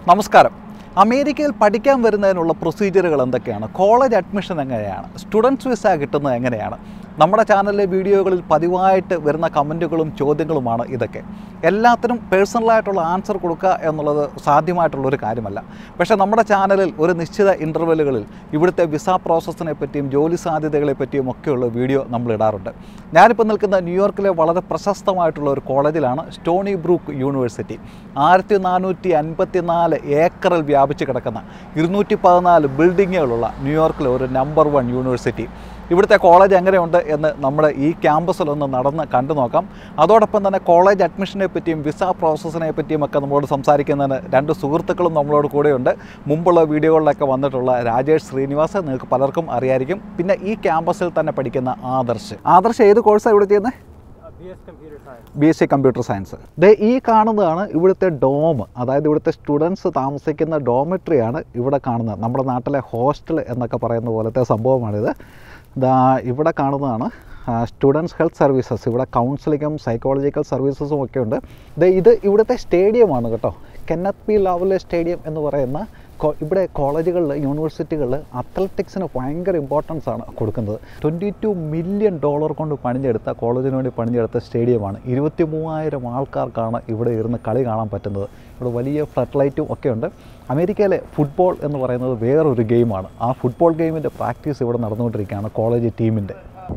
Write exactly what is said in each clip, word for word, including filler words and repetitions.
നമസ്കാരം. അമേരിക്കയിൽ പഠിക്കാൻ വരുന്നതിനുള്ള പ്രൊസീജിയറുകൾ എന്തൊക്കെയാണ്? കോളേജ് അഡ്മിഷൻ എങ്ങനെയാണ്? സ്റ്റുഡൻസ് വിസ കിട്ടുന്നത് എങ്ങനെയാണ്? നമ്മുടെ ചാനലിലെ വീഡിയോകളിൽ പതിവായിട്ട് വരുന്ന കമൻറ്റുകളും ചോദ്യങ്ങളുമാണ് ഇതൊക്കെ. എല്ലാത്തിനും പേഴ്സണലായിട്ടുള്ള ആൻസർ കൊടുക്കുക എന്നുള്ളത് സാധ്യമായിട്ടുള്ളൊരു കാര്യമല്ല. പക്ഷേ നമ്മുടെ ചാനലിൽ ഒരു നിശ്ചിത ഇൻ്റർവെല്ലുകളിൽ ഇവിടുത്തെ വിസ പ്രോസസ്സിനെ പറ്റിയും ജോലി സാധ്യതകളെ പറ്റിയും ഒക്കെയുള്ള വീഡിയോ നമ്മൾ ഇടാറുണ്ട്. ഞാനിപ്പോൾ നിൽക്കുന്ന ന്യൂയോർക്കിലെ വളരെ പ്രശസ്തമായിട്ടുള്ള ഒരു കോളേജിലാണ്, സ്റ്റോണി ബ്രൂക്ക് യൂണിവേഴ്സിറ്റി. ആയിരത്തി നാനൂറ്റി അൻപത്തി നാല് ഏക്കറിൽ വ്യാപിച്ച് കിടക്കുന്ന ഇരുന്നൂറ്റി പതിനാല് ബിൽഡിങ്ങുകളുള്ള ന്യൂയോർക്കിലെ ഒരു നമ്പർ വൺ യൂണിവേഴ്സിറ്റി. ഇവിടുത്തെ കോളേജ് എങ്ങനെയുണ്ട് എന്ന് നമ്മുടെ ഈ ക്യാമ്പസിലൊന്ന് നടന്ന് കണ്ടു നോക്കാം. അതോടൊപ്പം തന്നെ കോളേജ് അഡ്മിഷനെ പറ്റിയും വിസ പ്രോസസ്സിനെ പറ്റിയും ഒക്കെ നമ്മളോട് സംസാരിക്കുന്നതിന് രണ്ട് സുഹൃത്തുക്കളും നമ്മളോട് കൂടെയുണ്ട്. മുമ്പുള്ള വീഡിയോകളിലൊക്കെ വന്നിട്ടുള്ള രാജേഷ് ശ്രീനിവാസ് നിങ്ങൾക്ക് പലർക്കും അറിയായിരിക്കും. പിന്നെ ഈ ക്യാമ്പസിൽ തന്നെ പഠിക്കുന്ന ആദർശ്. ആദർശ് ഏത് കോഴ്സാണ് ഇവിടെ ചെയ്യുന്നത്? B S C computer science. ദേ ഈ കാണുന്നതാണ് ഇവിടുത്തെ ഡോം, അതായത് ഇവിടുത്തെ സ്റ്റുഡൻസ് താമസിക്കുന്ന ഡോമിട്രിയാണ് ഇവിടെ കാണുന്നത്. നമ്മുടെ നാട്ടിലെ ഹോസ്റ്റൽ എന്നൊക്കെ പറയുന്ന പോലത്തെ സംഭവമാണിത്. ദാ ഇവിടെ കാണുന്നതാണ് സ്റ്റുഡൻസ് ഹെൽത്ത് സർവീസസ്. ഇവിടെ കൗൺസിലിങ്ങും സൈക്കോളജിക്കൽ സർവീസസും ഒക്കെ ഉണ്ട്. ഇത് ഇവിടുത്തെ സ്റ്റേഡിയമാണ് കേട്ടോ, കെന്നത്ത് പി ലവ്ലെ സ്റ്റേഡിയം എന്ന് പറയുന്ന. ഇവിടെ കോളേജുകളിൽ യൂണിവേഴ്സിറ്റികളിൽ അത്ലറ്റിക്സിന് ഭയങ്കര ഇമ്പോർട്ടൻസ് ആണ് കൊടുക്കുന്നത്. ട്വൻറ്റി ടു മില്യൺ ഡോളർ കൊണ്ട് പണിഞ്ഞെടുത്ത, കോളേജിന് വേണ്ടി പണിഞ്ഞെടുത്ത സ്റ്റേഡിയമാണ്. ഇരുപത്തി മൂവായിരം ആൾക്കാർക്കാണ് ഇവിടെ ഇരുന്ന് കളി കാണാൻ പറ്റുന്നത്. ഇവിടെ വലിയ ഫ്ലഡ് ലൈറ്റും ഒക്കെ ഉണ്ട്. അമേരിക്കയിലെ ഫുട്ബോൾ എന്ന് പറയുന്നത് വേറൊരു ഗെയിമാണ്. ആ ഫുട്ബോൾ ഗെയിമിൻ്റെ പ്രാക്ടീസ് ഇവിടെ നടന്നുകൊണ്ടിരിക്കുകയാണ് കോളേജ് ടീമിൻ്റെ.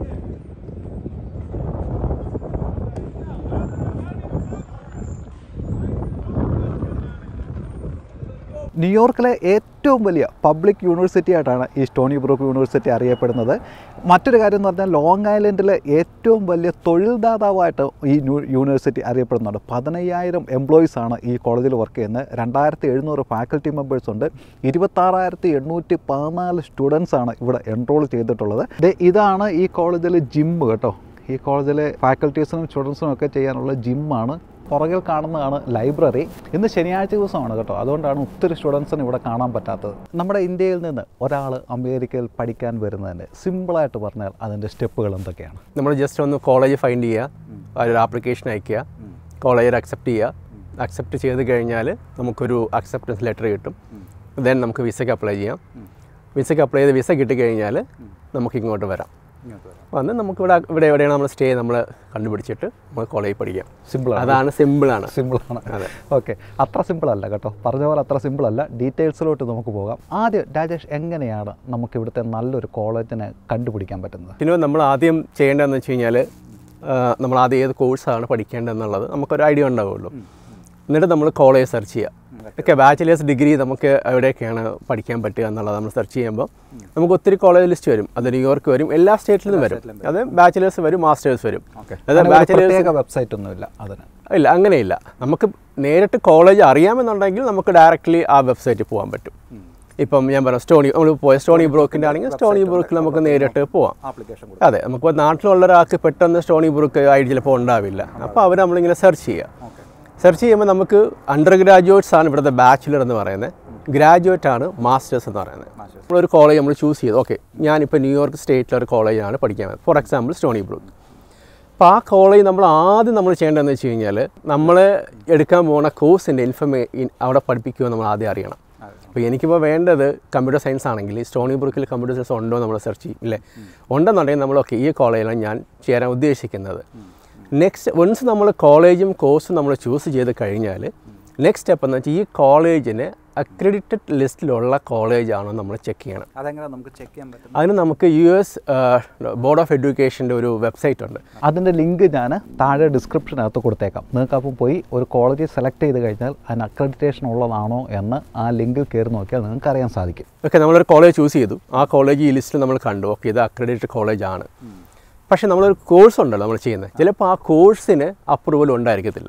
ന്യൂയോർക്കിലെ ഏറ്റവും വലിയ പബ്ലിക് യൂണിവേഴ്സിറ്റി ആയിട്ടാണ് ഈ സ്റ്റോണി ബ്രൂക്ക് യൂണിവേഴ്സിറ്റി അറിയപ്പെടുന്നത്. മറ്റൊരു കാര്യം എന്ന് പറഞ്ഞാൽ ലോങ് ഐലൻഡിലെ ഏറ്റവും വലിയ തൊഴിൽദാതാവായിട്ട് ഈ യൂണിവേഴ്സിറ്റി അറിയപ്പെടുന്നുണ്ട്. പതിനയ്യായിരം എംപ്ലോയീസാണ് ഈ കോളേജിൽ വർക്ക് ചെയ്യുന്നത്. രണ്ടായിരത്തി എഴുന്നൂറ് ഫാക്കൽറ്റി മെമ്പേഴ്സ് ഉണ്ട്. ഇരുപത്താറായിരത്തി എണ്ണൂറ്റി പതിനാല് സ്റ്റുഡൻസാണ് ഇവിടെ എൻറോൾ ചെയ്തിട്ടുള്ളത്. ഇതാണ് ഈ കോളേജിലെ ജിമ്മ് കേട്ടോ. ഈ കോളേജിലെ ഫാക്കൽറ്റീസിനും സ്റ്റുഡൻസിനും ഒക്കെ ചെയ്യാനുള്ള ജിമ്മാണ്. പുറകിൽ കാണുന്നതാണ് ലൈബ്രറി. ഇന്ന് ശനിയാഴ്ച ദിവസമാണ് കേട്ടോ, അതുകൊണ്ടാണ് ഒത്തിരി സ്റ്റുഡൻസിന് ഇവിടെ കാണാൻ പറ്റാത്തത്. നമ്മുടെ ഇന്ത്യയിൽ നിന്ന് ഒരാൾ അമേരിക്കയിൽ പഠിക്കാൻ വരുന്നതിന് സിമ്പിളായിട്ട് പറഞ്ഞാൽ അതിൻ്റെ സ്റ്റെപ്പുകൾ എന്തൊക്കെയാണ്? നമ്മൾ ജസ്റ്റ് ഒന്ന് കോളേജ് ഫൈൻഡ് ചെയ്യുക, ഒരു ആപ്ലിക്കേഷൻ അയയ്ക്കുക, കോളേജിൽ അക്സെപ്റ്റ് ചെയ്യുക. അക്സെപ്റ്റ് ചെയ്ത് കഴിഞ്ഞാൽ നമുക്കൊരു അക്സെപ്റ്റൻസ് ലെറ്റർ കിട്ടും. ദെൻ നമുക്ക് വിസയ്ക്ക് അപ്ലൈ ചെയ്യാം. വിസയ്ക്ക് അപ്ലൈ ചെയ്ത് വിസ കിട്ടിക്കഴിഞ്ഞാൽ നമുക്ക് ഇങ്ങോട്ട് വരാം. വന്ന് നമുക്കിവിടെ ഇവിടെ എവിടെയാണ് നമ്മൾ സ്റ്റേ നമ്മൾ കണ്ടുപിടിച്ചിട്ട് നമ്മൾ കോളേജിൽ പഠിക്കാം. സിമ്പിളാണ്. അതാണ് സിമ്പിളാണ് സിമ്പിളാണ് അതെ. ഓക്കെ, അത്ര സിമ്പിളല്ല കേട്ടോ, പറഞ്ഞ പോലെ അത്ര സിമ്പിളല്ല. ഡീറ്റെയിൽസിലോട്ട് നമുക്ക് പോകാം. ആദ്യം രാജേഷ്, എങ്ങനെയാണ് നമുക്ക് ഇവിടുത്തെ നല്ലൊരു കോളേജിനെ കണ്ടുപിടിക്കാൻ പറ്റുന്നത്? പിന്നെ നമ്മൾ ആദ്യം ചെയ്യേണ്ടതെന്ന് വെച്ച് കഴിഞ്ഞാൽ നമ്മൾ ആദ്യം ഏത് കോഴ്സാണ് പഠിക്കേണ്ടതെന്നുള്ളത് നമുക്കൊരു ഐഡിയ ഉണ്ടാവുള്ളൂ. എന്നിട്ട് നമ്മൾ കോളേജ് സെർച്ച് ചെയ്യുക. ഓക്കെ, ബാച്ചിലേഴ്സ് ഡിഗ്രി നമുക്ക് എവിടെയൊക്കെയാണ് പഠിക്കാൻ പറ്റുക എന്നുള്ളത് നമ്മൾ സെർച്ച് ചെയ്യുമ്പോൾ നമുക്ക് ഒത്തിരി കോളേജ് ലിസ്റ്റ് വരും. അത് ന്യൂയോർക്ക് വരും, എല്ലാ സ്റ്റേറ്റിൽ നിന്നും വരും. അത് ബാച്ചിലേഴ്സ് വരും, മാസ്റ്റേഴ്സ് വരും. അതായത് ബാച്ചിലേഴ്സ് വെബ്സൈറ്റ് ഒന്നുമില്ല അതിന്? ഇല്ല, അങ്ങനെയില്ല. നമുക്ക് നേരിട്ട് കോളേജ് അറിയാമെന്നുണ്ടെങ്കിൽ നമുക്ക് ഡയറക്റ്റ്ലി ആ വെബ്സൈറ്റിൽ പോകാൻ പറ്റും. ഇപ്പം ഞാൻ പറയാം, സ്റ്റോണി നമ്മൾ പോയ സ്റ്റോണി ബ്രൂക്കിൻ്റെ ആണെങ്കിൽ സ്റ്റോണി ബ്രൂക്കിൽ നമുക്ക് നേരിട്ട് പോവാം. അതെ, നമുക്ക് നാട്ടിലുള്ള ഒരാൾക്ക് പെട്ടെന്ന് സ്റ്റോണി ബ്രൂക്ക് ഐ ഡി ചിലപ്പോൾ ഉണ്ടാവില്ല. അപ്പോൾ അവർ നമ്മളിങ്ങനെ സെർച്ച് ചെയ്യുക. സെർച്ച് ചെയ്യുമ്പോൾ നമുക്ക് അണ്ടർ ഗ്രാജുവേറ്റ്സ് ആണ് ഇവിടുത്തെ ബാച്ചിലർ എന്ന് പറയുന്നത്, ഗ്രാജുവേറ്റ് ആണ് മാസ്റ്റേഴ്സ് എന്ന് പറയുന്നത്. നമ്മളൊരു കോളേജ് നമ്മൾ ചൂസ് ചെയ്തു. ഓക്കെ, ഞാനിപ്പോൾ ന്യൂയോർക്ക് സ്റ്റേറ്റിലൊരു കോളേജാണ് പഠിക്കാൻ പോകുന്നത്, ഫോർ എക്സാമ്പിൾ സ്റ്റോണി ബ്രൂക്ക്. അപ്പോൾ ആ കോളേജ് നമ്മൾ ആദ്യം നമ്മൾ ചെയ്യേണ്ടതെന്ന് വെച്ച് കഴിഞ്ഞാൽ നമ്മൾ എടുക്കാൻ പോകുന്ന കോഴ്സിൻ്റെ ഇൻഫർമേ അവിടെ പഠിപ്പിക്കുമോ നമ്മൾ ആദ്യം അറിയണം. അപ്പോൾ എനിക്കിപ്പോൾ വേണ്ടത് കമ്പ്യൂട്ടർ സയൻസ് ആണെങ്കിൽ സ്റ്റോണി ബ്രൂക്കിൽ കമ്പ്യൂട്ടർ സയൻസ് ഉണ്ടോ നമ്മൾ സെർച്ച് ചെയ്യും. ഇല്ലേ, ഉണ്ടെന്നുണ്ടെങ്കിൽ നമ്മൾ ഓക്കെ ഈ കോളേജിലാണ് ഞാൻ ചേരാൻ ഉദ്ദേശിക്കുന്നത്. നെക്സ്റ്റ് വൺസ് നമ്മൾ കോളേജും കോഴ്സും നമ്മൾ ചൂസ് ചെയ്ത് കഴിഞ്ഞാൽ നെക്സ്റ്റ് സ്റ്റെപ്പ് എന്ന് വെച്ചാൽ ഈ കോളേജിന് അക്രഡിറ്റഡ് ലിസ്റ്റിലുള്ള കോളേജാണോ നമ്മൾ ചെക്ക് ചെയ്യണം. അതെങ്ങനെ നമുക്ക് ചെക്ക് ചെയ്യാൻ പറ്റും? അതിന് നമുക്ക് യു എസ് ബോർഡ് ഓഫ് എഡ്യൂക്കേഷൻ്റെ ഒരു വെബ്സൈറ്റ് ഉണ്ട്. അതിൻ്റെ ലിങ്ക് ഞാൻ താഴെ ഡിസ്ക്രിപ്ഷനകത്ത് കൊടുത്തേക്കാം. നിങ്ങൾക്ക് അപ്പം പോയി ഒരു കോളേജ് സെലക്ട് ചെയ്ത് കഴിഞ്ഞാൽ അതിന് അക്രഡിറ്റേഷൻ ഉള്ളതാണോ എന്ന് ആ ലിങ്കിൽ കയറി നോക്കിയാൽ നിങ്ങൾക്ക് അറിയാൻ സാധിക്കും. ഓക്കെ, നമ്മളൊരു കോളേജ് ചൂസ് ചെയ്തു. ആ കോളേജ് ഈ ലിസ്റ്റിൽ നമ്മൾ കണ്ടു. ഓക്കെ, ഇത് അക്രഡിറ്റഡ് കോളേജാണ്. പക്ഷേ നമ്മളൊരു കോഴ്സ് ഉണ്ടല്ലോ നമ്മൾ ചെയ്യുന്നത്, ചിലപ്പോൾ ആ കോഴ്സിന് അപ്രൂവൽ ഉണ്ടായിരിക്കത്തില്ല.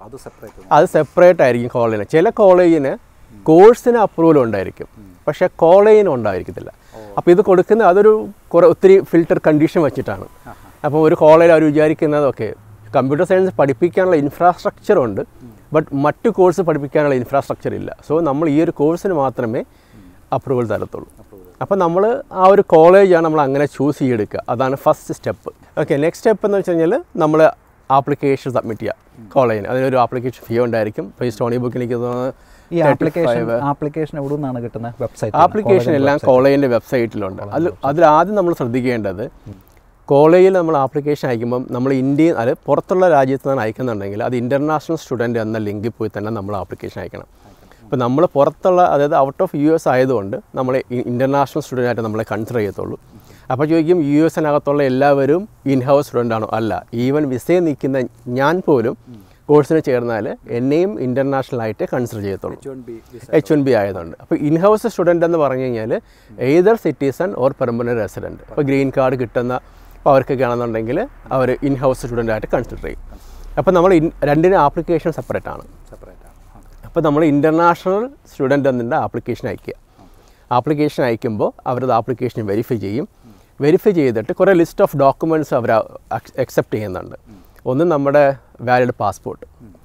അത് സെപ്പറേറ്റ് ആയിരിക്കും കോളേജിന്. ചില കോളേജിന് കോഴ്സിന് അപ്രൂവൽ ഉണ്ടായിരിക്കും, പക്ഷേ കോളേജിന് ഉണ്ടായിരിക്കത്തില്ല. അപ്പോൾ ഇത് കൊടുക്കുന്നത് അതൊരു കുറേ ഒത്തിരി ഫിൽട്ടർ കണ്ടീഷൻ വെച്ചിട്ടാണ്. അപ്പോൾ ഒരു കോളേജിൽ അവർ വിചാരിക്കുന്നത് ഓക്കെ കമ്പ്യൂട്ടർ സയൻസ് പഠിപ്പിക്കാനുള്ള ഇൻഫ്രാസ്ട്രക്ചർ ഉണ്ട്, ബട്ട് മറ്റു കോഴ്സ് പഠിപ്പിക്കാനുള്ള ഇൻഫ്രാസ്ട്രക്ചർ ഇല്ല. സോ നമ്മൾ ഈ ഒരു കോഴ്സിന് മാത്രമേ അപ്രൂവൽ തരത്തുള്ളൂ. അപ്പോൾ നമ്മൾ ആ ഒരു കോളേജാണ് നമ്മൾ അങ്ങനെ ചൂസ് ചെയ്തെടുക്കുക. അതാണ് first step. Okay, next step എന്ന് വെച്ച് കഴിഞ്ഞാൽ നമ്മൾ ആപ്ലിക്കേഷൻ സബ്മിറ്റ് ചെയ്യുക കോളേജിന്. അതിനൊരു ആപ്ലിക്കേഷൻ ഫീ ഉണ്ടായിരിക്കും. ഇപ്പോൾ ഈ സ്റ്റോണി ബുക്കിലേക്ക് തോന്നുന്നത് ഈ ആപ്ലിക്കേഷൻ ആപ്ലിക്കേഷൻ എവിടെ നിന്നാണ് കിട്ടുന്നത്? വെബ്സൈറ്റ് ആപ്ലിക്കേഷൻ എല്ലാം കോളേജിൻ്റെ വെബ്സൈറ്റിലുണ്ട്. അതിൽ അതിലാദ്യം നമ്മൾ ശ്രദ്ധിക്കേണ്ടത്, കോളേജിൽ നമ്മൾ ആപ്ലിക്കേഷൻ അയക്കുമ്പം നമ്മൾ ഇന്ത്യയിൽ അത് പുറത്തുള്ള രാജ്യത്ത് നിന്ന് അയക്കുന്നുണ്ടെങ്കിൽ അത് ഇൻ്റർനാഷണൽ സ്റ്റുഡൻറ്റ് എന്ന ലിങ്കിൽ പോയി തന്നെ നമ്മൾ ആപ്ലിക്കേഷൻ അയക്കണം. ഇപ്പോൾ നമ്മൾ പുറത്തുള്ള, അതായത് ഔട്ട് ഓഫ് യു എസ് ആയതുകൊണ്ട് നമ്മൾ ഇൻ്റർനാഷണൽ സ്റ്റുഡൻ്റ് ആയിട്ട് നമ്മളെ കൺസിഡർ ചെയ്യത്തുള്ളൂ. അപ്പോൾ ചോദിക്കും യു എസിനകത്തുള്ള എല്ലാവരും ഇൻ ഹൗസ് സ്റ്റുഡൻ്റ് ആണോ? അല്ല. ഈവൻ വിസയിൽ നിൽക്കുന്ന ഞാൻ പോലും കോഴ്സിന് ചേർന്നാൽ എന്നെയും ഇൻ്റർനാഷണൽ ആയിട്ട് കൺസിഡർ ചെയ്യത്തുള്ളൂ, എച്ച് വൺ ബി ആയതുകൊണ്ട്. അപ്പോൾ ഇൻ ഹൗസ് സ്റ്റുഡൻ്റ് എന്ന് പറഞ്ഞു കഴിഞ്ഞാൽ either citizen or permanent resident. ഇപ്പോൾ ഗ്രീൻ കാർഡ് കിട്ടുന്ന അപ്പോൾ അവർക്കൊക്കെ ആണെന്നുണ്ടെങ്കിൽ അവർ ഇൻ ഹൗസ് സ്റ്റുഡൻ്റ് ആയിട്ട് കൺസിഡർ ചെയ്യും. അപ്പോൾ നമ്മൾ രണ്ടിനും ആപ്ലിക്കേഷൻ സെപ്പറേറ്റ് ആണ്. അപ്പോൾ നമ്മൾ ഇൻ്റർനാഷണൽ സ്റ്റുഡൻ്റ് എന്നതിൻ്റെ ആപ്ലിക്കേഷൻ അയക്കുക. ആപ്ലിക്കേഷൻ അയക്കുമ്പോൾ അവരത് ആപ്ലിക്കേഷൻ വെരിഫൈ ചെയ്യും. വെരിഫൈ ചെയ്തിട്ട് കുറേ ലിസ്റ്റ് ഓഫ് ഡോക്യുമെൻറ്റ്സ് അവർ അക്സെപ്റ്റ് ചെയ്യുന്നുണ്ട്. ഒന്ന് നമ്മുടെ വാലിഡ് പാസ്പോർട്ട്.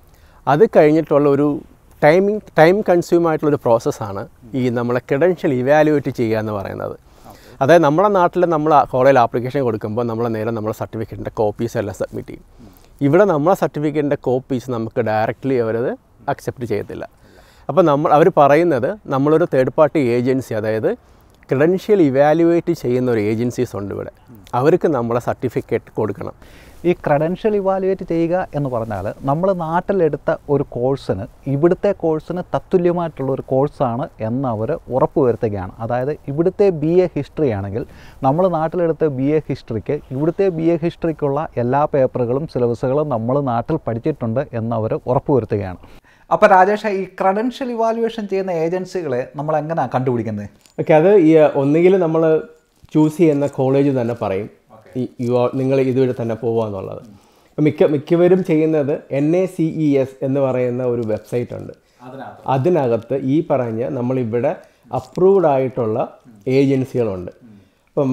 അത് കഴിഞ്ഞിട്ടുള്ള ഒരു ടൈമിങ് ടൈം കൺസ്യൂം ആയിട്ടുള്ളൊരു പ്രോസസ്സാണ് ഈ നമ്മളെ ക്രെഡൻഷ്യൽ ഇവാലുവേറ്റ് ചെയ്യുക എന്ന് പറയുന്നത്. അതായത് നമ്മുടെ നാട്ടിൽ നമ്മൾ കോളേജിൽ ആപ്ലിക്കേഷൻ കൊടുക്കുമ്പോൾ നമ്മൾ നേരെ നമ്മളെ സർട്ടിഫിക്കറ്റിൻ്റെ കോപ്പീസ് എല്ലാം സബ്മിറ്റ് ചെയ്യും. ഇവിടെ നമ്മളെ സർട്ടിഫിക്കറ്റിൻ്റെ കോപ്പീസ് നമുക്ക് ഡയറക്റ്റ്ലി അവരത് അക്സെപ്റ്റ് ചെയ്യത്തില്ല. അപ്പോൾ നമ്മൾ അവർ പറയുന്നത് നമ്മളൊരു തേർഡ് പാർട്ടി ഏജൻസി, അതായത് ക്രെഡൻഷ്യൽ ഇവാലുവേറ്റ് ചെയ്യുന്ന ഒരു ഏജൻസീസ് ഉണ്ട് ഇവിടെ, അവർക്ക് നമ്മളെ സർട്ടിഫിക്കറ്റ് കൊടുക്കണം. ഈ ക്രെഡൻഷ്യൽ ഇവാലുവേറ്റ് ചെയ്യുക എന്ന് പറഞ്ഞാൽ നമ്മൾ നാട്ടിലെടുത്ത ഒരു കോഴ്സിന് ഇവിടുത്തെ കോഴ്സിന് തത്തുല്യമായിട്ടുള്ള ഒരു കോഴ്സാണ് എന്ന് അവർ ഉറപ്പ് വരുത്തുകയാണ്. അതായത് ഇവിടുത്തെ ബി എ ഹിസ്റ്ററി ആണെങ്കിൽ നമ്മൾ നാട്ടിലെടുത്ത ബി എ ഹിസ്റ്ററിക്ക് ഇവിടുത്തെ ബി എ ഹിസ്റ്ററിക്കുള്ള എല്ലാ പേപ്പറുകളും സിലബസുകളും നമ്മൾ നാട്ടിൽ പഠിച്ചിട്ടുണ്ട് എന്ന് അവർ ഉറപ്പ് വരുത്തുകയാണ്. അപ്പോൾ രാജേഷ്, ഈ ക്രെഡൻഷ്യൽ ഇവാലുവേഷൻ ചെയ്യുന്ന ഏജൻസികളെ നമ്മൾ എങ്ങനെയാണ് കണ്ടുപിടിക്കുന്നത്? ഓക്കെ, അത് ഈ ഒന്നുകിൽ നമ്മൾ ചൂസ് ചെയ്യുന്ന കോളേജ് തന്നെ പറയും ഈ യു നിങ്ങൾ ഇതുവരെ തന്നെ പോകുക എന്നുള്ളത്. മിക്ക മിക്കവരും ചെയ്യുന്നത് N A C E S എന്ന് പറയുന്ന ഒരു വെബ്സൈറ്റ് ഉണ്ട്. അതിനകത്ത് ഈ പറഞ്ഞ നമ്മളിവിടെ അപ്രൂവ്ഡ് ആയിട്ടുള്ള ഏജൻസികളുണ്ട്. ഇപ്പം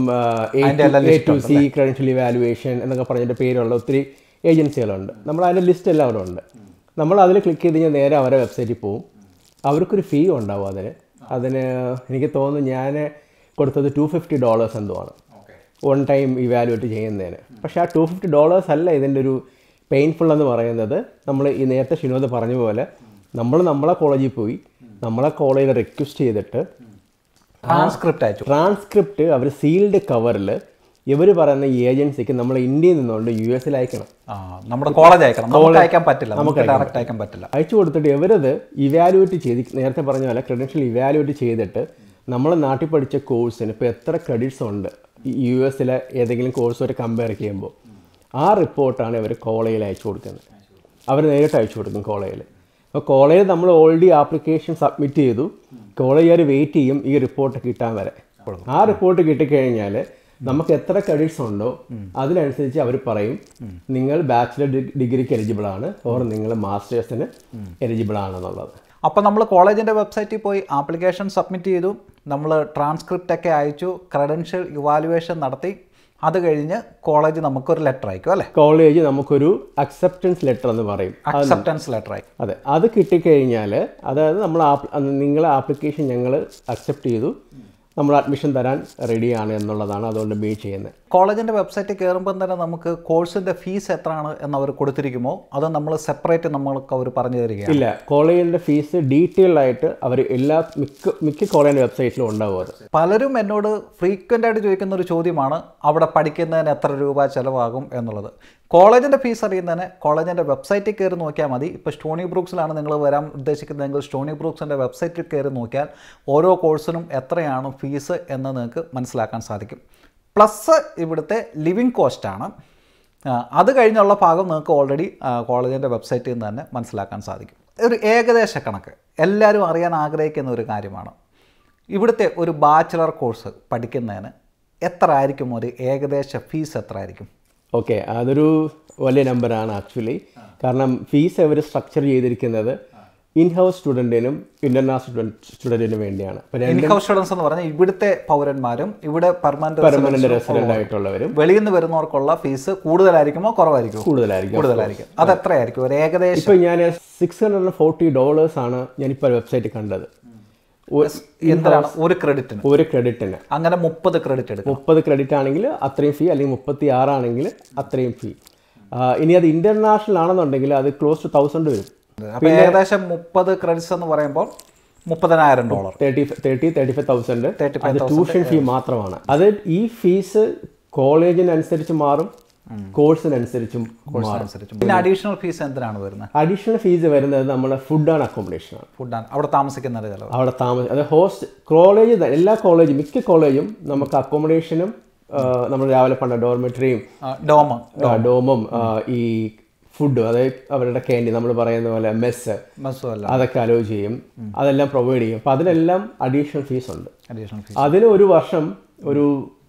A to C credential evaluation എന്നൊക്കെ പറഞ്ഞിട്ട് പേരുള്ള ഒത്തിരി ഏജൻസികളുണ്ട്. നമ്മൾ അതിൻ്റെ ലിസ്റ്റ് എല്ലാം അവിടെ ഉണ്ട്. നമ്മൾ അതിൽ ക്ലിക്ക് ചെയ്ത് കഴിഞ്ഞാൽ നേരെ അവരെ വെബ്സൈറ്റിൽ പോവും. അവർക്കൊരു ഫീ ഉണ്ടാവും അതിന്. അതിന് എനിക്ക് തോന്നുന്നു ഞാൻ കൊടുത്തത് ടു ഫിഫ്റ്റി ഡോളേഴ്സ് എന്തോ ആണ് വൺ ടൈം ഇവാലുവേറ്റ് ചെയ്യുന്നതിന്. പക്ഷേ ആ ടു ഫിഫ്റ്റി ഡോളേഴ്സ് അല്ല ഇതിൻ്റെ ഒരു പെയിൻഫുൾ എന്ന് പറയുന്നത്. നമ്മൾ ഈ നേരത്തെ ഷിനോദ് പറഞ്ഞ പോലെ നമ്മൾ നമ്മളെ കോളേജിൽ പോയി നമ്മളെ കോളേജിൽ റിക്വസ്റ്റ് ചെയ്തിട്ട് ട്രാൻസ്ക്രിപ്റ്റ് അയച്ചു. ട്രാൻസ്ക്രിപ്റ്റ് അവർ സീൽഡ് കവറിൽ ഇവർ പറയുന്ന ഈ ഏജൻസിക്ക് നമ്മൾ ഇന്ത്യയിൽ നിന്നുകൊണ്ട് യു എസിൽ അയക്കണം. നമ്മുടെ കോളേജ് അയക്കണം, നമുക്ക് അയക്കാൻ പറ്റില്ല, നമുക്ക് ഡയറക്റ്റ് അയക്കാൻ പറ്റില്ല. അയച്ചു കൊടുത്തിട്ട് ഇവരത് ഇവാലുവേറ്റ് ചെയ്ത് നേരത്തെ പറഞ്ഞ പോലെ ക്രെഡൻഷ്യൽ ഇവാലുവേറ്റ് ചെയ്തിട്ട് നമ്മൾ നാട്ടിൽ പഠിച്ച കോഴ്സിന് ഇപ്പോൾ എത്ര ക്രെഡിറ്റ്സ് ഉണ്ട് യു എസിലെ ഏതെങ്കിലും കോഴ്സുമായിട്ട് കമ്പയർ ചെയ്യുമ്പോൾ ആ റിപ്പോർട്ടാണ് ഇവർ കോളേജിൽ അയച്ചു കൊടുക്കുന്നത്. അവർ നേരിട്ട് അയച്ചു കൊടുക്കും കോളേജിൽ. അപ്പോൾ കോളേജിൽ നമ്മൾ ഓൾറെഡി ആപ്ലിക്കേഷൻ സബ്മിറ്റ് ചെയ്തു, കോളേജുകാർ വെയിറ്റ് ചെയ്യും ഈ റിപ്പോർട്ട് കിട്ടാൻ വരെ. ആ റിപ്പോർട്ട് കിട്ടിക്കഴിഞ്ഞാൽ നമുക്ക് എത്ര ക്രെഡിറ്റ്സ് ഉണ്ടോ അതിനനുസരിച്ച് അവർ പറയും നിങ്ങൾ ബാച്ചിലർ ഡിഗ്രിക്ക് എലിജിബിൾ ആണ് ഓർ നിങ്ങൾ മാസ്റ്റേഴ്സിന് എലിജിബിൾ ആണെന്നുള്ളത്. അപ്പോൾ നമ്മൾ കോളേജിൻ്റെ വെബ്സൈറ്റിൽ പോയി ആപ്ലിക്കേഷൻ സബ്മിറ്റ് ചെയ്തു, നമ്മൾ ട്രാൻസ്ക്രിപ്റ്റ് ഒക്കെ അയച്ചു, ക്രെഡൻഷ്യൽ ഇവാലുവേഷൻ നടത്തി, അത് കഴിഞ്ഞ് കോളേജ് നമുക്കൊരു ലെറ്റർ അയക്കും അല്ലേ? കോളേജ് നമുക്കൊരു അക്സെപ്റ്റൻസ് ലെറ്റർ എന്ന് പറയും. അക്സെപ്റ്റൻസ് ലെറ്റർ ആയി. അതെ, അത് കിട്ടിക്കഴിഞ്ഞാൽ അതായത് നമ്മൾ നിങ്ങളെ ആപ്ലിക്കേഷൻ ഞങ്ങൾ അക്സെപ്റ്റ് ചെയ്തു, നമ്മൾ അഡ്മിഷൻ തരാൻ റെഡിയാണ് എന്നുള്ളതാണ് അതുകൊണ്ട് ബേ ചെയ്യുന്നത്. കോളേജിൻ്റെ വെബ്സൈറ്റിൽ കയറുമ്പം തന്നെ നമുക്ക് കോഴ്സിൻ്റെ ഫീസ് എത്രയാണ് എന്ന് അവർ കൊടുത്തിരിക്കുമോ അത് നമ്മൾ സെപ്പറേറ്റ് നമ്മൾക്ക് അവർ പറഞ്ഞു തരികയാണ്? ഇല്ല, കോളേജിൻ്റെ ഫീസ് ഡീറ്റെയിൽഡ് ആയിട്ട് അവർ എല്ലാ മിക്ക മിക്ക കോളേജിൻ്റെ വെബ്സൈറ്റിലും ഉണ്ടാവും. അത് പലരും എന്നോട് ഫ്രീക്വൻ്റ് ആയിട്ട് ചോദിക്കുന്ന ഒരു ചോദ്യമാണ്, അവിടെ പഠിക്കുന്നതിന് എത്ര രൂപ ചിലവാകും എന്നുള്ളത്. കോളേജിൻ്റെ ഫീസ് അറിയുന്നതിന് കോളേജിൻ്റെ വെബ്സൈറ്റിൽ കയറി നോക്കിയാൽ മതി. ഇപ്പോൾ സ്റ്റോണി ബ്രൂക്സിലാണ് നിങ്ങൾ വരാൻ ഉദ്ദേശിക്കുന്നതെങ്കിൽ സ്റ്റോണി ബ്രൂക്സിൻ്റെ വെബ്സൈറ്റിൽ കയറി നോക്കിയാൽ ഓരോ കോഴ്സിനും എത്രയാണ് ഫീസ് എന്ന് നിങ്ങൾക്ക് മനസ്സിലാക്കാൻ സാധിക്കും. പ്ലസ് ഇവിടുത്തെ ലിവിങ് കോസ്റ്റാണ്. അത് കഴിഞ്ഞുള്ള ഭാഗം നിങ്ങൾക്ക് ഓൾറെഡി കോളേജിൻ്റെ വെബ്സൈറ്റിൽ നിന്ന് തന്നെ മനസ്സിലാക്കാൻ സാധിക്കും. ഒരു ഏകദേശ കണക്ക് എല്ലാവരും അറിയാൻ ആഗ്രഹിക്കുന്ന ഒരു കാര്യമാണ്. ഇവിടുത്തെ ഒരു ബാച്ചിലർ കോഴ്സ് പഠിക്കുന്നതിന് എത്ര ആയിരിക്കും ഒരു ഏകദേശ ഫീസ് എത്ര ആയിരിക്കും? ഓക്കെ, അതൊരു വലിയ നമ്പറാണ് ആക്ച്വലി. കാരണം ഫീസ് അവർ സ്ട്രക്ചർ ചെയ്തിരിക്കുന്നത് ഇൻ ഹൗസ് സ്റ്റുഡൻറ്റിനും ഇൻ്റർനാഷണൽ സ്റ്റുഡൻറ്റിനും വേണ്ടിയാണ്. ഇൻ ഹൗസ് സ്റ്റുഡൻസ് എന്ന് പറഞ്ഞാൽ ഇവിടുത്തെ പൗരന്മാരും ഇവിടെ പെർമനന്റ് റെസിഡന്റ് ആയിട്ടുള്ളവരും വെളിയിൽ നിന്ന് വരുന്നവർക്കുള്ള ഫീസ് കൂടുതലായിരിക്കുമോ കുറവായിരിക്കും? കൂടുതലായിരിക്കും. കൂടുതലായിരിക്കും. അത് എത്രയായിരിക്കും ഒരു ഏകദേശം? ഇപ്പോൾ ഞാൻ സിക്സ് ഹൺഡ്രഡ് ഫോർട്ടി ഡോളേഴ്സ് ആണ് ഞാനിപ്പോൾ വെബ്സൈറ്റിൽ കണ്ടത്. എന്താണ് ഒരു ക്രെഡിറ്റിന്? ഒരു ക്രെഡിറ്റിന് അങ്ങനെ മുപ്പത് ക്രെഡിറ്റ് എടുക്കും. മുപ്പത് ക്രെഡിറ്റ് ആണെങ്കിൽ അത്രയും ഫീ, അല്ലെങ്കിൽ മുപ്പത്തി ആറാണെങ്കിൽ അത്രയും ഫീ. ഇനി അത് ഇന്റർനാഷണൽ ആണെന്നുണ്ടെങ്കിൽ അത് ക്ലോസ് ടു തൗസൻഡ് വരും. അപ്പോൾ ഏകദേശം മുപ്പത് ക്രെഡിറ്റ്സ് എന്ന് പറയുമ്പോൾ മുപ്പതിനായിരം dollar thirty thirty thirty five thousand അത് ട്യൂഷൻ ഫീ മാത്രമാണ്. അത് ഈ ഫീസ് കോളേജിനനുസരിച്ച് മാറും, കോഴ്സിനനുസരിച്ചും അനുസരിച്ച്. പിന്നെ അഡീഷണൽ ഫീസ് എന്തിനാണ് വരുന്നത്? അഡീഷണൽ ഫീസ് വരുന്നത് നമ്മുടെ ഫുഡ് ആൻഡ് അക്കോമഡേഷൻ ആണ്. ഫുഡ് ആണ് അവിടെ താമസിക്കുന്നത് ചിലവ് അവിടെ താമസം അത് ഹോസ്റ്റ് കോളേജ് എല്ലാ കോളേജും മിക്ക കോളേജും നമുക്ക് അക്കോമഡേഷനും നമ്മൾ രാവിലെ പണ്ട ഡോർമെറ്ററിയും ഡോമും ഡോമും ഈ ഫുഡ് അതായത് അവരുടെ ക്യാൻറ്റീൻ നമ്മൾ പറയുന്ന പോലെ മെസ്സ് അതൊക്കെ അലോ ചെയ്യും, അതെല്ലാം പ്രൊവൈഡ് ചെയ്യും. അപ്പം അതിനെല്ലാം അഡീഷണൽ ഫീസ് ഉണ്ട്. അതിന് ഒരു വർഷം ഒരു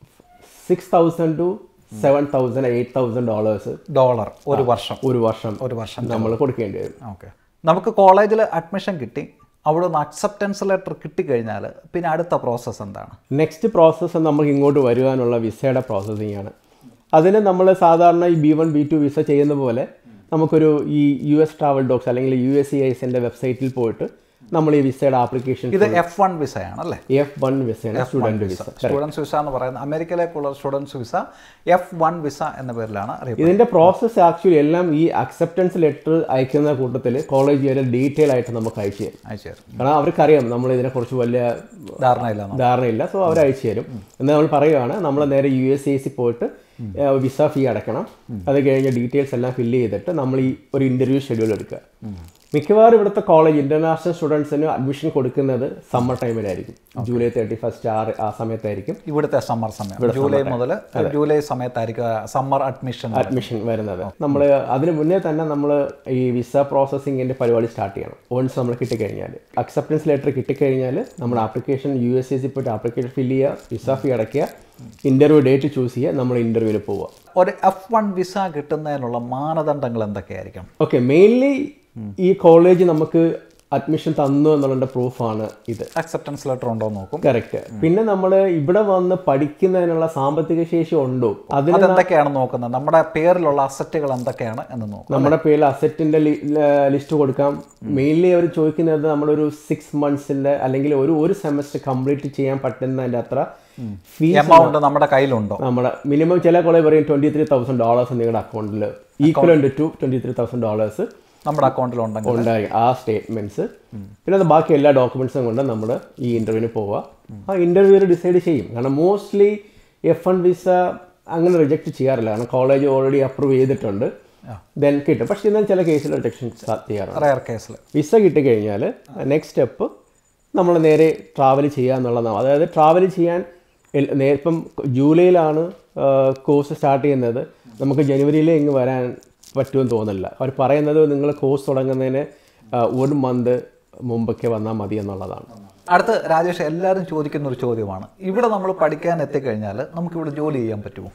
six thousand two seven thousand eight thousand dollars dollar ഒരു വർഷം ഒരു വർഷം ഒരു വർഷം നമ്മൾ കൊടുക്കേണ്ടി വരും. ഓക്കെ, നമുക്ക് കോളേജിൽ അഡ്മിഷൻ കിട്ടി, അവിടെ നിന്ന് അക്സെപ്റ്റൻസ് ലെറ്റർ കിട്ടിക്കഴിഞ്ഞാൽ പിന്നെ അടുത്ത പ്രോസസ്സ് എന്താണ്? നെക്സ്റ്റ് പ്രോസസ്സ് നമുക്ക് ഇങ്ങോട്ട് വരുവാനുള്ള വിസയുടെ പ്രോസസ്സിംഗ് ആണ്. അതിന് നമ്മൾ സാധാരണ ഈ B one B two visa ചെയ്യുന്ന പോലെ നമുക്കൊരു ഈ യു എസ് ട്രാവൽ ഡോക്സ് അല്ലെങ്കിൽ യു എസ് സി ഐസിൻ്റെ വെബ്സൈറ്റിൽ പോയിട്ട് നമ്മൾ ഈ വിസയുടെ ആപ്ലിക്കേഷൻ ഇത് എഫ് വൺ വിസയാണ് അല്ലേ? എഫ് വൺ വിസയാണ് സ്റ്റുഡൻറ് വിസ. സ്റ്റുഡൻസ് വിസ എന്ന് പറയുന്നത് അമേരിക്കയിലേക്കുള്ള students visa F one visa എന്ന പേരിലാണ് അറിയപ്പെടുന്നത്. ഇതിൻ്റെ പ്രോസസ്സ് ആക്ച്വലി എല്ലാം ഈ അക്സെപ്റ്റൻസ് ലെറ്റർ അയക്കുന്ന കൂട്ടത്തിൽ കോളേജ് വരെ ഡീറ്റെയിൽ ആയിട്ട് നമുക്ക് അയച്ചു തരും. അയച്ചു തരും കാരണം അവർക്കറിയാം നമ്മൾ ഇതിനെക്കുറിച്ച് വലിയ ധാരണയില്ല ധാരണയില്ല സോ അവർ അയച്ചു തരും. എന്നാൽ നമ്മൾ പറയുകയാണ് നമ്മൾ നേരെ യു എസ് എ സി പോയിട്ട് വിസ ഫീ അടക്കണം, അത് കഴിഞ്ഞ് ഡീറ്റെയിൽസ് എല്ലാം ഫില്ല് ചെയ്തിട്ട് നമ്മൾ ഈ ഒരു ഇൻ്റർവ്യൂ ഷെഡ്യൂൾ എടുക്കുക. മിക്കവാറും ഇവിടുത്തെ കോളേജ് ഇന്റർനാഷണൽ സ്റ്റുഡൻസിന് അഡ്മിഷൻ കൊടുക്കുന്നത് സമ്മർ ടൈമിലായിരിക്കും. ജൂലൈ തേർട്ടി ഫസ്റ്റ് ആ ആ സമയത്തായിരിക്കും ഇവിടുത്തെ സമ്മർ സമയം. ജൂലൈ മുതൽ ജൂലൈ സമയത്തായിരിക്കും സമ്മർ അഡ്മിഷൻ അഡ്മിഷൻ വരുന്നത്. നമ്മൾ അതിന് മുന്നേ തന്നെ നമ്മൾ ഈ വിസ പ്രോസസ്സിങ്ങിൻ്റെ പരിപാടി സ്റ്റാർട്ട് ചെയ്യണം. വൺസ് നമ്മൾ കിട്ടിക്കഴിഞ്ഞാൽ അക്സെപ്റ്റൻസ് ലെറ്റർ കിട്ടിക്കഴിഞ്ഞാൽ നമ്മൾ application U S A C പോയിട്ട് ആപ്ലിക്കേഷൻ ഫില്ല് ചെയ്യുക, വിസ ഫീ അടയ്ക്കുക, ഇന്റർവ്യൂ ഡേറ്റ് ചൂസ് ചെയ്യുക, നമ്മൾ ഇന്റർവ്യൂവിൽ പോവുക. ഒരു എഫ് വൺ വിസ കിട്ടുന്നതിനുള്ള മാനദണ്ഡങ്ങൾ എന്തൊക്കെയായിരിക്കും? ഓക്കെ, മെയിൻലി ഈ കോളേജ് നമുക്ക് അഡ്മിഷൻ തന്നു എന്നുള്ള പ്രൂഫാണ് ഇത്. അക്സെപ്റ്റൻസ് ലെറ്റർ ഉണ്ടോ നോക്കും. കറക്റ്റ്. പിന്നെ നമ്മൾ ഇവിടെ വന്ന് പഠിക്കുന്നതിനുള്ള സാമ്പത്തിക ശേഷി ഉണ്ടോ അതിന് എന്തൊക്കെയാണ് നോക്കുന്നത്? നമ്മുടെ പേരിലുള്ള അസറ്റുകൾ എന്തൊക്കെയാണ് എന്ന് നോക്കും. നമ്മുടെ പേരിൽ അസറ്റിന്റെ ലിസ്റ്റ് കൊടുക്കാം. മെയിൻലി അവർ ചോദിക്കുന്നത് നമ്മളൊരു സിക്സ് മന്ത്സിന്റെ അല്ലെങ്കിൽ ഒരു ഒരു സെമസ്റ്റർ കംപ്ലീറ്റ് ചെയ്യാൻ പറ്റുന്നതിന്റെ അത്ര എമൗണ്ട് നമ്മുടെ കയ്യിലുണ്ടോ. നമ്മുടെ മിനിമം ചില കോളേജ് പറയും ട്വന്റി ത്രീ തൗസൻഡ് ഡോളേഴ്സ് നിങ്ങളുടെ അക്കൗണ്ടിൽ equivalent to twenty three thousand dollars നമ്മുടെ അക്കൗണ്ടിൽ ഉണ്ടായി ആ സ്റ്റേറ്റ്മെന്റ്സ്. പിന്നെ അത് ബാക്കി എല്ലാ ഡോക്യുമെന്റ്സും കൊണ്ട് നമ്മൾ ഈ ഇന്റർവ്യൂവിന് പോവുക. ആ ഇന്റർവ്യൂവിൽ ഡിസൈഡ് ചെയ്യും. കാരണം മോസ്റ്റ്ലി എഫ് വൺ വിസ അങ്ങനെ റിജക്ട് ചെയ്യാറില്ല, കാരണം കോളേജ് ഓൾറെഡി അപ്രൂവ് ചെയ്തിട്ടുണ്ട്, ദെൻ കിട്ടും. പക്ഷെ എന്നാൽ ചില കേസിൽ റിജക്ഷൻ ചെയ്യാറുണ്ട്. വിസ കിട്ടിക്കഴിഞ്ഞാൽ നെക്സ്റ്റ് സ്റ്റെപ്പ് നമ്മൾ നേരെ ട്രാവൽ ചെയ്യുക എന്നുള്ളതാണ്. അതായത് ട്രാവൽ ചെയ്യാൻ ഇപ്പം ജൂലൈയിലാണ് കോഴ്സ് സ്റ്റാർട്ട് ചെയ്യുന്നത്, നമുക്ക് ജനുവരിയിലേ ഇങ്ങ് വരാൻ പറ്റുമെന്ന് തോന്നില്ല. അവർ പറയുന്നത് നിങ്ങൾ കോഴ്സ് തുടങ്ങുന്നതിന് ഒരു മന്ത് മുമ്പൊക്കെ വന്നാൽ മതി എന്നുള്ളതാണ്. അടുത്ത് രാജേഷ്, എല്ലാവരും ചോദിക്കുന്ന ഒരു ചോദ്യമാണ്, ഇവിടെ നമ്മൾ പഠിക്കാൻ എത്തിക്കഴിഞ്ഞാൽ നമുക്കിവിടെ ജോലി ചെയ്യാൻ പറ്റുമോ?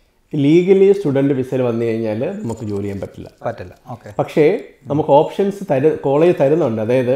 ലീഗലി സ്റ്റുഡൻറ് വിസയിൽ വന്നു കഴിഞ്ഞാൽ നമുക്ക് ജോലി ചെയ്യാൻ പറ്റില്ല പറ്റില്ല ഓക്കെ. പക്ഷേ നമുക്ക് ഓപ്ഷൻസ് തരു കോളേജ് തരുന്നുണ്ട്. അതായത്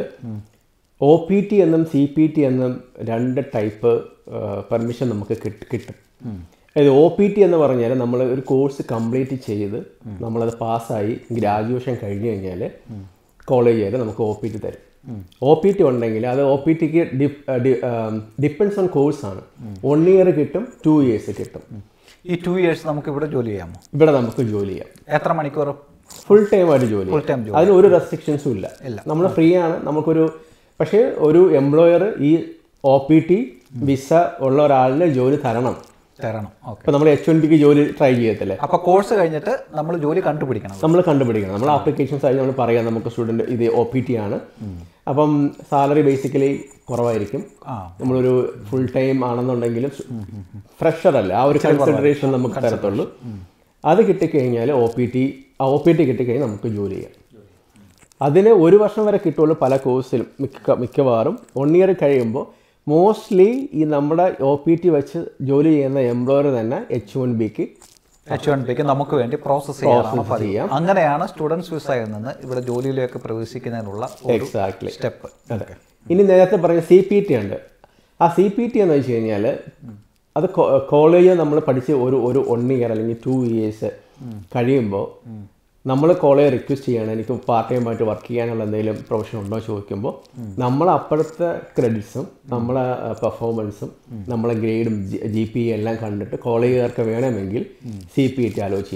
ഒ പി ടി എന്നും സി പി ടി എന്നും രണ്ട് ടൈപ്പ് പെർമിഷൻ നമുക്ക് കിട്ടും. അതായത് ഒ പി ടി എന്ന് പറഞ്ഞാൽ നമ്മൾ ഒരു കോഴ്സ് കംപ്ലീറ്റ് ചെയ്ത് നമ്മളത് പാസ്സായി ഗ്രാജുവേഷൻ കഴിഞ്ഞ് കഴിഞ്ഞാൽ കോളേജുകാർ നമുക്ക് ഒ പി ടി തരും. ഒ പി ടി ഉണ്ടെങ്കിൽ അത് ഒ പി ടിക്ക് ഡിപ്പെൻഡ്സ് ഓൺ കോഴ്സാണ്. വൺ ഇയർ കിട്ടും, ടു ഇയേഴ്സ് കിട്ടും. ഈ ടു ഇയേഴ്സ് നമുക്ക് ഇവിടെ ജോലി ചെയ്യാമോ? ഇവിടെ നമുക്ക് ജോലി ചെയ്യാം. എത്ര മണിക്കൂർ? ഫുൾ ടൈം ആയിട്ട് ജോലി. അതിന് ഒരു റെസ്ട്രിക്ഷൻസും ഇല്ല, നമ്മൾ ഫ്രീ ആണ്. നമുക്കൊരു പക്ഷേ ഒരു എംപ്ലോയർ ഈ ഒ പി ടി വിസ ഉള്ള ഒരാളിന് ജോലി തരണം തരണം അപ്പോൾ നമ്മൾ എച്ച് വൺ ബിക്ക് ജോലി ട്രൈ ചെയ്യത്തില്ലേ? അപ്പോൾ കോഴ്സ് കഴിഞ്ഞിട്ട് നമ്മൾ ജോലി കണ്ടുപിടിക്കണം. നമ്മൾ കണ്ടുപിടിക്കണം. നമ്മൾ ആപ്ലിക്കേഷൻസ് ആയി നമ്മൾ പറയാം നമുക്ക് സ്റ്റുഡൻറ്റ് ഇത് ഒ പി ടി ആണ്. അപ്പം സാലറി ബേസിക്കലി കുറവായിരിക്കും. നമ്മളൊരു ഫുൾ ടൈം ആണെന്നുണ്ടെങ്കിലും ഫ്രഷർ അല്ല, ആ ഒരു കൺസിഡറേഷൻ നമുക്ക് തരത്തുള്ളൂ. അത് കിട്ടിക്കഴിഞ്ഞാൽ O P T O P T കിട്ടിക്കഴിഞ്ഞാൽ നമുക്ക് ജോലി ചെയ്യാം. അതിന് ഒരു വർഷം വരെ കിട്ടുള്ളൂ പല കോഴ്സിലും. മിക്ക മിക്കവാറും വൺ ഇയർ കഴിയുമ്പോൾ മോസ്റ്റ്ലി ഈ നമ്മുടെ ഒ പി ടി വെച്ച് ജോലി ചെയ്യുന്ന എംപ്ലോയർ തന്നെ എച്ച് വൺ ബിക്ക് എച്ച് വൺ ബിക്ക് നമുക്ക് വേണ്ടി പ്രോസസ് ചെയ്യാം. അങ്ങനെയാണ് സ്റ്റുഡൻസ് വിസയിൽ നിന്ന് ഇവിടെ ജോലിയിലേക്ക് പ്രവേശിക്കുന്നതിനുള്ള എക്സാക്ട്ലി സ്റ്റെപ്പ്. അതെ. ഇനി നേരത്തെ പറഞ്ഞ സി പി ടി ഉണ്ട്. ആ സി പി ടി എന്ന് വെച്ച് കഴിഞ്ഞാൽ അത് കോളേജ് നമ്മൾ പഠിച്ച് ഒരു ഒരു വൺ ഇയർ അല്ലെങ്കിൽ ടു ഇയേഴ്സ് കഴിയുമ്പോൾ നമ്മൾ കോളേജ് റിക്വസ്റ്റ് ചെയ്യണം എനിക്ക് പാർട്ട് ടൈം ആയിട്ട് വർക്ക് ചെയ്യാനുള്ള എന്തെങ്കിലും പ്രൊഫഷൻ ഉണ്ടോ ചോദിക്കുമ്പോൾ നമ്മൾ അപ്പോഴത്തെ ക്രെഡിറ്റ്സും നമ്മളെ പെർഫോമൻസും നമ്മളെ ഗ്രേഡും ജി പി എല്ലാം കണ്ടിട്ട് കോളേജുകാർക്ക് വേണമെങ്കിൽ സി പി ടി അലോ ചെയ്യാം.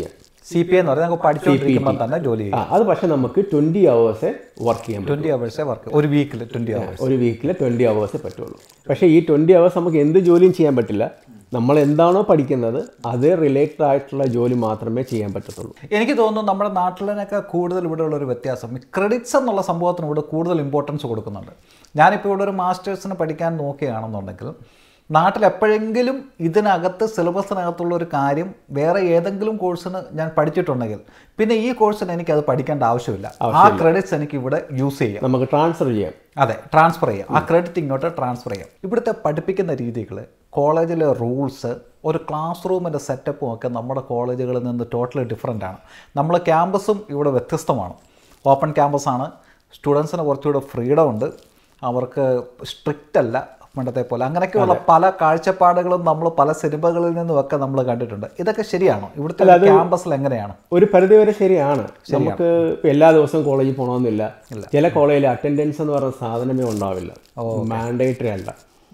സി പി എന്ന് പറഞ്ഞാൽ നമുക്ക് പഠിച്ചുകൊണ്ടിരിക്കുമ്പോൾ തന്നെ ജോലി ചെയ്യും. അത് പക്ഷേ നമുക്ക് ട്വൻറ്റി അവേഴ്സേ വർക്ക് ചെയ്യാൻ പറ്റും. ട്വൻറ്റി അവേഴ്സേ വർക്ക് ഒരു വീക്കിൽ ട്വൻറ്റി അവേഴ്സ് ഒരു വീക്കിൽ ട്വൻറ്റി അവേഴ്സേ പറ്റുള്ളൂ. പക്ഷേ ഈ ട്വൻറ്റി അവേഴ്സ് നമുക്ക് എന്ത് ജോലിയും ചെയ്യാൻ പറ്റില്ല. നമ്മൾ എന്താണോ പഠിക്കുന്നത് അത് റിലേറ്റഡ് ആയിട്ടുള്ള ജോലി മാത്രമേ ചെയ്യാൻ പറ്റത്തുള്ളൂ. എനിക്ക് തോന്നുന്നു നമ്മുടെ നാട്ടിലിനൊക്കെ കൂടുതൽ ഇവിടെ ഉള്ളൊരു വ്യത്യാസം ഈ ക്രെഡിറ്റ്സ് എന്നുള്ള സംഭവത്തിന് ഇവിടെ കൂടുതൽ ഇമ്പോർട്ടൻസ് കൊടുക്കുന്നുണ്ട്. ഞാനിപ്പോൾ ഇവിടെ ഒരു മാസ്റ്റേഴ്സിന് പഠിക്കാൻ നോക്കുകയാണെന്നുണ്ടെങ്കിൽ നാട്ടിൽ എപ്പോഴെങ്കിലും ഇതിനകത്ത് സിലബസിനകത്തുള്ള ഒരു കാര്യം വേറെ ഏതെങ്കിലും കോഴ്സിന് ഞാൻ പഠിച്ചിട്ടുണ്ടെങ്കിൽ പിന്നെ ഈ കോഴ്സിന് എനിക്കത് പഠിക്കേണ്ട ആവശ്യമില്ല. ആ ക്രെഡിറ്റ്സ് എനിക്ക് ഇവിടെ യൂസ് ചെയ്യാം, നമുക്ക് ട്രാൻസ്ഫർ ചെയ്യാം. അതെ, ട്രാൻസ്ഫർ ചെയ്യാം. ആ ക്രെഡിറ്റ് ഇങ്ങോട്ട് ട്രാൻസ്ഫർ ചെയ്യാം. ഇവിടുത്തെ പഠിപ്പിക്കുന്ന രീതികൾ, കോളേജിലെ റൂൾസ്, ഒരു ക്ലാസ് റൂമിൻ്റെ സെറ്റപ്പും ഒക്കെ നമ്മുടെ കോളേജുകളിൽ നിന്ന് ടോട്ടലി ഡിഫറെൻ്റ് ആണ്. നമ്മൾ ക്യാമ്പസും ഇവിടെ വ്യത്യസ്തമാണ്. ഓപ്പൺ ക്യാമ്പസാണ്. സ്റ്റുഡൻസിന് കുറച്ചുകൂടെ ഫ്രീഡം ഉണ്ട്. അവർക്ക് സ്ട്രിക്റ്റ് അല്ല പണ്ടത്തെ പോലെ. അങ്ങനെയൊക്കെയുള്ള പല കാഴ്ചപ്പാടുകളും നമ്മൾ പല സിനിമകളിൽ നിന്നുമൊക്കെ നമ്മൾ കണ്ടിട്ടുണ്ട്. ഇതൊക്കെ ശരിയാണോ? ഇവിടുത്തെ ക്യാമ്പസിൽ എങ്ങനെയാണ്? ഒരു പരിധി വരെ ശരിയാണ്. നമുക്ക് എല്ലാ ദിവസവും കോളേജിൽ പോകണമെന്നില്ല. ചില കോളേജിൽ അറ്റൻഡൻസ് എന്ന് പറയുന്ന സാധനമേ ഉണ്ടാവില്ല, മാൻഡേറ്ററി അല്ല.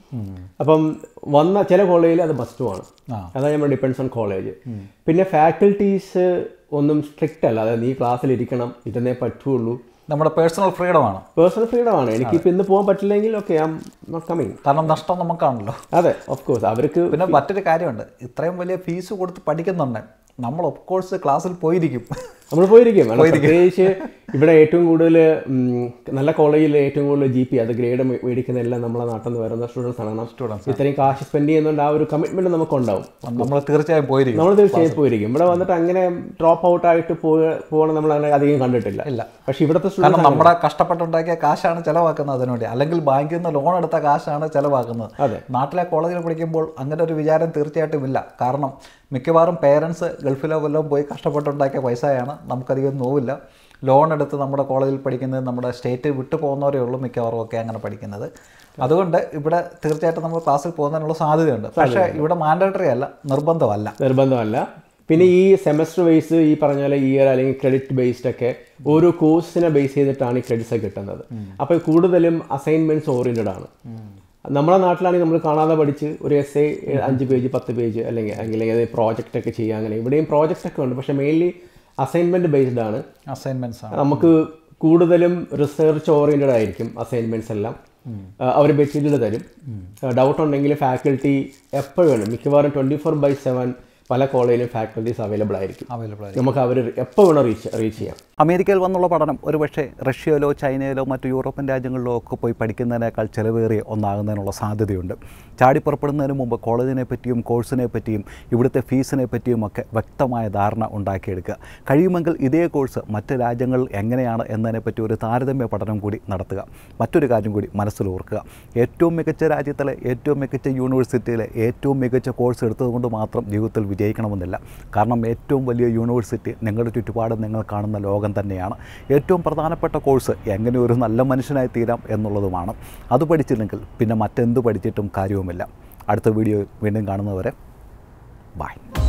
അപ്പം വന്ന ചില കോളേജിൽ അത് മസ്റ്റുമാണ്. അതായത് നമ്മൾ ഡിപ്പെൻഡ്സ് ഓൺ കോളേജ്. പിന്നെ ഫാക്കൽറ്റീസ് ഒന്നും സ്ട്രിക്റ്റ് അല്ല. അതായത് നീ ക്ലാസ്സിൽ ഇരിക്കണം, ഇതന്നെ പറ്റുള്ളൂ. നമ്മുടെ പേഴ്സണൽ ഫ്രീഡമാണ്. പേഴ്സണൽ ഫ്രീഡമാണ്. എനിക്കിപ്പോൾ ഇന്ന് പോകാൻ പറ്റില്ലെങ്കിൽ okay, I am not coming. കാരണം നഷ്ടം നമുക്കാണല്ലോ. അതെ, ഓഫ് കോഴ്സ്. അവർക്ക് പിന്നെ മറ്റൊരു കാര്യമുണ്ട്, ഇത്രയും വലിയ ഫീസ് കൊടുത്ത് പഠിക്കുന്നുണ്ട്, നമ്മൾ ഓഫ് കോഴ്സ് ക്ലാസ്സിൽ പോയിരിക്കും. നമ്മൾ പോയിരിക്കും. പ്രത്യേകിച്ച് ഇവിടെ ഏറ്റവും കൂടുതൽ നല്ല കോളേജിൽ ഏറ്റവും കൂടുതൽ ജി പി അത് ഗ്രേഡ് മേടിക്കുന്ന എല്ലാം നമ്മളെ നാട്ടിൽ നിന്ന് വരുന്ന സ്റ്റുഡൻസ് ആണ്. സ്റ്റുഡൻസ് ഇത്രയും കാശ് സ്പെൻഡ് ചെയ്യുന്നുണ്ട്. ആ ഒരു കമ്മിറ്റ്മെന്റ് നമുക്ക് ഉണ്ടാവും. നമ്മൾ തീർച്ചയായും പോയിരിക്കും. നമ്മൾ തീർച്ചയായും പോയിരിക്കും. ഇവിടെ വന്നിട്ട് അങ്ങനെ ഡ്രോപ്പ് ഔട്ട് ആയിട്ട് പോകണം നമ്മൾ അങ്ങനെ അധികം കണ്ടിട്ടില്ല. ഇല്ല. പക്ഷേ ഇവിടുത്തെ കാരണം നമ്മുടെ കഷ്ടപ്പെട്ടുണ്ടാക്കിയ കാശാണ് ചിലവാക്കുന്നത് അതിനുവേണ്ടി, അല്ലെങ്കിൽ ബാങ്കിൽ നിന്ന് ലോൺ എടുത്ത കാശാണ് ചിലവാക്കുന്നത്. അതെ, നാട്ടിലെ കോളേജിൽ പഠിക്കുമ്പോൾ അങ്ങനെ ഒരു വിചാരം തീർച്ചയായിട്ടും ഇല്ല. കാരണം മിക്കവാറും പേരൻസ് ഗൾഫിലോ വല്ലതും പോയി കഷ്ടപ്പെട്ടുണ്ടാക്കിയ പൈസയാണ്. നമുക്കധികം നോവില്ല. ലോൺ എടുത്ത് നമ്മുടെ കോളേജിൽ പഠിക്കുന്നത് നമ്മുടെ സ്റ്റേറ്റ് വിട്ടു പോകുന്നവരേ ഉള്ളൂ മിക്കവാറും ഒക്കെ അങ്ങനെ പഠിക്കുന്നത്. അതുകൊണ്ട് ഇവിടെ തീർച്ചയായിട്ടും നമ്മൾ ക്ലാസ്സിൽ പോകുന്നതിനുള്ള സാധ്യതയുണ്ട്. പക്ഷേ ഇവിടെ മാൻഡേറ്ററി അല്ല, നിർബന്ധമല്ല. നിർബന്ധമല്ല. പിന്നെ ഈ സെമസ്റ്റർ ബേസ്, ഈ പറഞ്ഞ പോലെ ഇയർ അല്ലെങ്കിൽ ക്രെഡിറ്റ് ബേസ്ഡ് ഒക്കെ ഓരോ കോഴ്സിനെ ബേസ് ചെയ്തിട്ടാണ് ഈ ക്രെഡിറ്റ്സ് കിട്ടുന്നത്. അപ്പോൾ കൂടുതലും അസൈൻമെന്റ്സ് ഓറിയന്റഡ് ആണ്. നമ്മുടെ നാട്ടിലാണെങ്കിൽ നമ്മൾ കാണാതെ പഠിച്ച് ഒരു എസ് എ അഞ്ച് പേജ് പത്ത് പേജ് അല്ലെങ്കിൽ അല്ലെങ്കിൽ പ്രോജക്റ്റ് ഒക്കെ ചെയ്യുക. അങ്ങനെ ഇവിടെയും പ്രോജക്റ്റ് ഒക്കെ ഉണ്ട്. പക്ഷേ മെയിൻലി അസൈൻമെന്റ് ബേസ്ഡ് ആണ്. അസൈൻമെന്റ്സ് നമുക്ക് കൂടുതലും റിസർച്ച് ഓറിയന്റഡ് ആയിരിക്കും അസൈൻമെന്റ്സ് എല്ലാം. അവർ മെറ്റീരിയൽ തരും. ഡൗട്ട് ഉണ്ടെങ്കിൽ ഫാക്കൽറ്റി എപ്പോഴും മിക്കവാറും ട്വൻറ്റി ഫോർ ബൈ സെവൻ പല കോളേജിലും ഫാക്കൽറ്റീസ് അവൈലബിൾ ആയിരിക്കും. അവൈലബിൾ ആയിരിക്കും. നമുക്ക് അവർ എപ്പോൾ വേണം റീച്ച് റീച്ച് ചെയ്യാം. അമേരിക്കയിൽ വന്നുള്ള പഠനം ഒരുപക്ഷെ റഷ്യയിലോ ചൈനയിലോ മറ്റു യൂറോപ്യൻ രാജ്യങ്ങളിലോ ഒക്കെ പോയി പഠിക്കുന്നതിനേക്കാൾ ചിലവേറിയ ഒന്നാകുന്നതിനുള്ള സാധ്യതയുണ്ട്. ചാടിപ്പുറപ്പെടുന്നതിന് മുമ്പ് കോളേജിനെ പറ്റിയും കോഴ്സിനെ പറ്റിയും ഇവിടുത്തെ ഫീസിനെ പറ്റിയും ഒക്കെ വ്യക്തമായ ധാരണ ഉണ്ടാക്കിയെടുക്കുക. കഴിയുമെങ്കിൽ ഇതേ കോഴ്സ് മറ്റ് രാജ്യങ്ങളിൽ എങ്ങനെയാണ് എന്നതിനെപ്പറ്റി ഒരു താരതമ്യ പഠനം കൂടി നടത്തുക. മറ്റൊരു കാര്യം കൂടി മനസ്സിലോർക്കുക, ഏറ്റവും മികച്ച രാജ്യത്തിലെ ഏറ്റവും മികച്ച യൂണിവേഴ്സിറ്റിയിലെ ഏറ്റവും മികച്ച കോഴ്സ് എടുത്തതുകൊണ്ട് മാത്രം ജീവിതത്തിൽ വിജയിക്കണമെന്നില്ല. കാരണം ഏറ്റവും വലിയ യൂണിവേഴ്സിറ്റി നിങ്ങളുടെ ചുറ്റുപാട് നിങ്ങൾ കാണുന്ന ലോകം തന്നെയാണ്. ഏറ്റവും പ്രധാനപ്പെട്ട കോഴ്സ് എങ്ങനെ ഒരു നല്ല മനുഷ്യനായി തീരാം എന്നുള്ളതുമാണ്. അത് പഠിച്ചില്ലെങ്കിൽ പിന്നെ മറ്റെന്ത് പഠിച്ചിട്ടും കാര്യവുമില്ല. അടുത്ത വീഡിയോ വീണ്ടും കാണുന്നവരെ ബൈ.